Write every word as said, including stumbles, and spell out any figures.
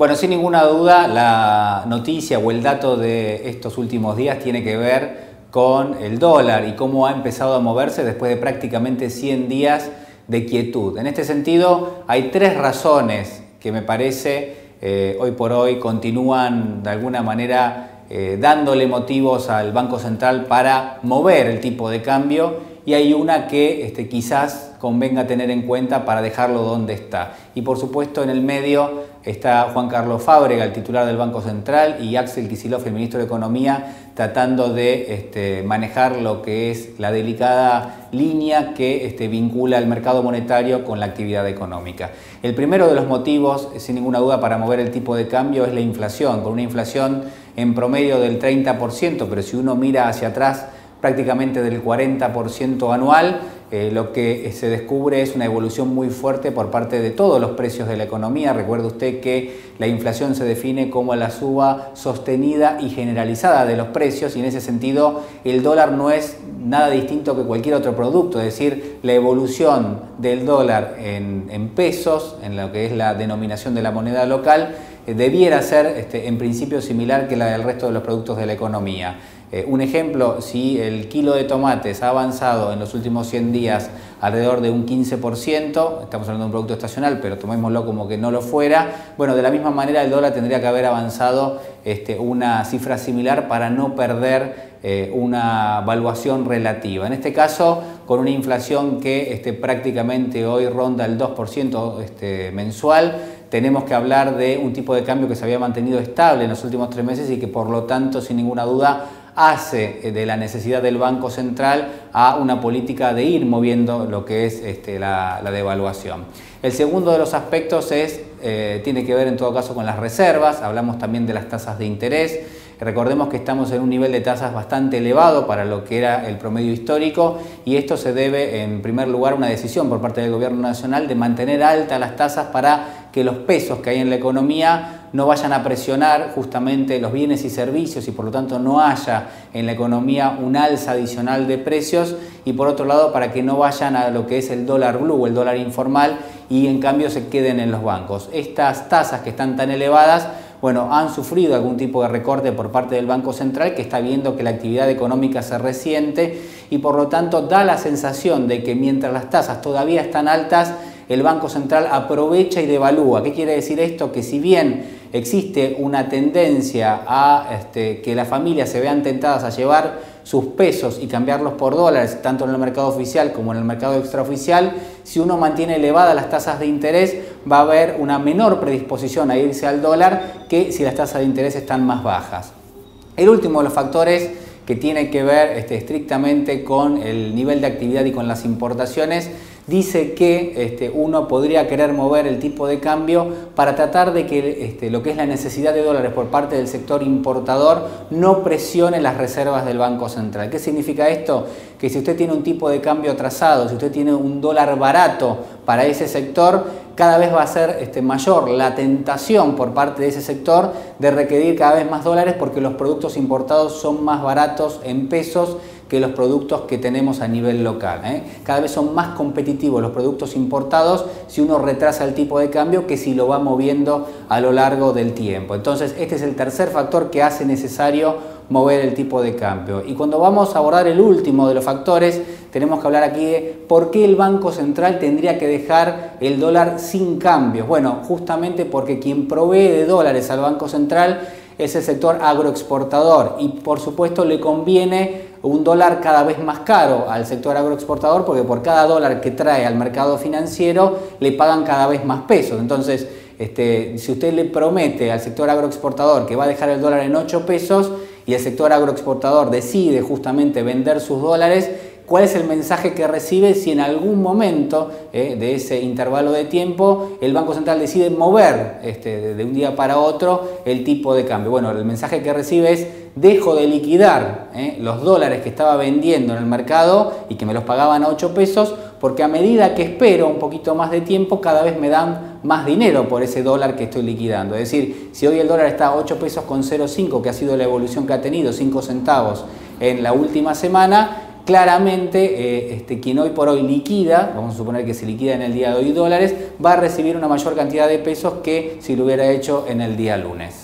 Bueno, sin ninguna duda, la noticia o el dato de estos últimos días tiene que ver con el dólar y cómo ha empezado a moverse después de prácticamente cien días de quietud. En este sentido, hay tres razones que me parece eh, hoy por hoy continúan de alguna manera eh, dándole motivos al Banco Central para mover el tipo de cambio, y hay una que este, quizás convenga tener en cuenta para dejarlo donde está. Y por supuesto en el medio está Juan Carlos Fábrega, el titular del Banco Central, y Axel Kicillof, el ministro de Economía, tratando de este, manejar lo que es la delicada línea que este, vincula el mercado monetario con la actividad económica. El primero de los motivos, sin ninguna duda, para mover el tipo de cambio es la inflación, con una inflación en promedio del treinta por ciento, pero si uno mira hacia atrás, prácticamente del cuarenta por ciento anual, eh, lo que se descubre es una evolución muy fuerte por parte de todos los precios de la economía. Recuerde usted que la inflación se define como la suba sostenida y generalizada de los precios, y en ese sentido el dólar no es nada distinto que cualquier otro producto, es decir, la evolución del dólar en, en pesos, en lo que es la denominación de la moneda local, eh, debiera ser este, en principio similar que la del resto de los productos de la economía. Eh, un ejemplo, si el kilo de tomates ha avanzado en los últimos cien días alrededor de un quince por ciento, estamos hablando de un producto estacional, pero tomémoslo como que no lo fuera, bueno, de la misma manera el dólar tendría que haber avanzado este, una cifra similar para no perder eh, una valuación relativa. En este caso, con una inflación que este, prácticamente hoy ronda el dos por ciento este, mensual, tenemos que hablar de un tipo de cambio que se había mantenido estable en los últimos tres meses y que por lo tanto, sin ninguna duda, hace de la necesidad del Banco Central a una política de ir moviendo lo que es este, la, la devaluación. El segundo de los aspectos es, eh, tiene que ver en todo caso con las reservas. Hablamos también de las tasas de interés. Recordemos que estamos en un nivel de tasas bastante elevado para lo que era el promedio histórico, y esto se debe en primer lugar a una decisión por parte del Gobierno Nacional de mantener altas las tasas para que los pesos que hay en la economía no vayan a presionar justamente los bienes y servicios, y por lo tanto no haya en la economía un alza adicional de precios, y por otro lado para que no vayan a lo que es el dólar blue, el dólar informal, y en cambio se queden en los bancos. Estas tasas que están tan elevadas, bueno, han sufrido algún tipo de recorte por parte del Banco Central, que está viendo que la actividad económica se resiente, y por lo tanto da la sensación de que mientras las tasas todavía están altas, el Banco Central aprovecha y devalúa. ¿Qué quiere decir esto? Que si bien existe una tendencia a este, que las familias se vean tentadas a llevar sus pesos y cambiarlos por dólares, tanto en el mercado oficial como en el mercado extraoficial, si uno mantiene elevadas las tasas de interés, va a haber una menor predisposición a irse al dólar que si las tasas de interés están más bajas. El último de los factores, que tiene que ver este, estrictamente con el nivel de actividad y con las importaciones, dice que este, uno podría querer mover el tipo de cambio para tratar de que este, lo que es la necesidad de dólares por parte del sector importador no presione las reservas del Banco Central. ¿Qué significa esto? Que si usted tiene un tipo de cambio atrasado, si usted tiene un dólar barato para ese sector, cada vez va a ser este, mayor la tentación por parte de ese sector de requerir cada vez más dólares, porque los productos importados son más baratos en pesos que los productos que tenemos a nivel local, ¿eh? Cada vez son más competitivos los productos importados si uno retrasa el tipo de cambio que si lo va moviendo a lo largo del tiempo. Entonces, este es el tercer factor que hace necesario mover el tipo de cambio. Y cuando vamos a abordar el último de los factores, tenemos que hablar aquí de por qué el Banco Central tendría que dejar el dólar sin cambios. Bueno, justamente porque quien provee de dólares al Banco Central es el sector agroexportador, y por supuesto le conviene un dólar cada vez más caro al sector agroexportador, porque por cada dólar que trae al mercado financiero le pagan cada vez más pesos. Entonces, este, si usted le promete al sector agroexportador que va a dejar el dólar en ocho pesos y el sector agroexportador decide justamente vender sus dólares, ¿cuál es el mensaje que recibe si en algún momento eh, de ese intervalo de tiempo el Banco Central decide mover este, de un día para otro el tipo de cambio? Bueno, el mensaje que recibe es: dejo de liquidar eh, los dólares que estaba vendiendo en el mercado y que me los pagaban a ocho pesos, porque a medida que espero un poquito más de tiempo, cada vez me dan más dinero por ese dólar que estoy liquidando. Es decir, si hoy el dólar está a ocho pesos con cero coma cinco, que ha sido la evolución que ha tenido, cinco centavos en la última semana, claramente eh, este, quien hoy por hoy liquida, vamos a suponer que se liquida en el día de hoy dólares, va a recibir una mayor cantidad de pesos que si lo hubiera hecho en el día lunes.